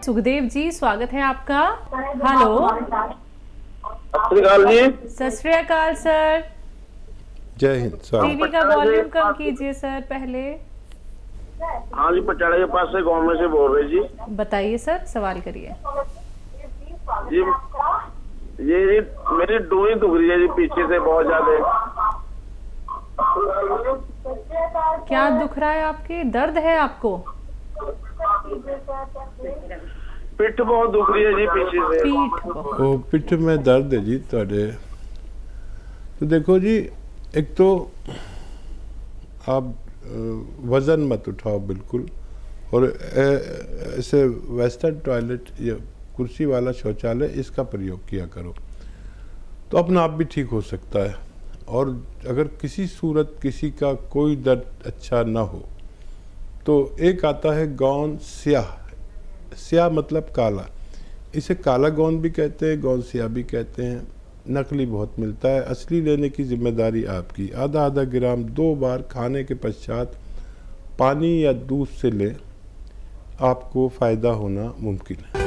सुखदेव जी, स्वागत है आपका। हेलो, सत श्री अकाल सर। जय हिंद। टीवी का वॉल्यूम कम कीजिए सर पहले। हाँ जी, पचाड़े के पास से गांव में से बोल रहे जी। बताइए सर, सवाल करिए जी। ये मेरी डोरी दुख रही है जी पीछे से बहुत ज्यादा। क्या दुख रहा है आपके? दर्द है आपको? पिठ बहुत दुख रही है जी पीछे से। ओ, पिठ में दर्द है जी ਤੁਹਾਡੇ। तो देखो जी, एक तो आप वज़न मत उठाओ बिल्कुल, और ऐसे वेस्टर्न टॉयलेट या कुर्सी वाला शौचालय इसका प्रयोग किया करो, तो अपना आप भी ठीक हो सकता है। और अगर किसी सूरत किसी का कोई दर्द अच्छा ना हो तो एक आता है गौन स्याह। स्याह मतलब काला, इसे काला गौन भी कहते हैं, गौन स्याह भी कहते हैं। नकली बहुत मिलता है, असली लेने की जिम्मेदारी आपकी। आधा आधा ग्राम 2 बार खाने के पश्चात पानी या दूध से लें, आपको फ़ायदा होना मुमकिन है।